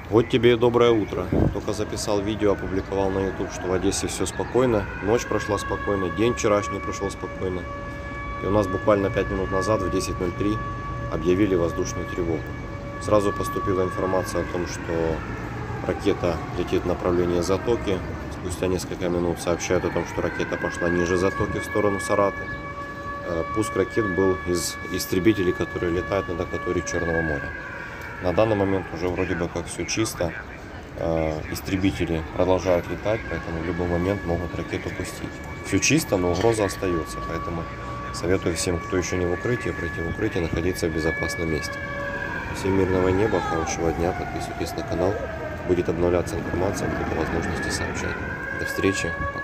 Вот тебе и доброе утро. Только записал видео, опубликовал на YouTube, что в Одессе все спокойно. Ночь прошла спокойно, день вчерашний прошел спокойно. И у нас буквально 5 минут назад в 10:03 объявили воздушную тревогу. Сразу поступила информация о том, что ракета летит в направлении Затоки. Спустя несколько минут сообщают о том, что ракета пошла ниже Затоки в сторону Сараты. Пуск ракет был из истребителей, которые летают над акваторией Черного моря. На данный момент уже вроде бы как все чисто. Истребители продолжают летать, поэтому в любой момент могут ракету пустить. Все чисто, но угроза остается, поэтому советую всем, кто еще не в укрытии, пройти в укрытие, находиться в безопасном месте. Всем мирного неба, хорошего дня, подписывайтесь на канал, будет обновляться информация, будет по возможности сообщать. До встречи.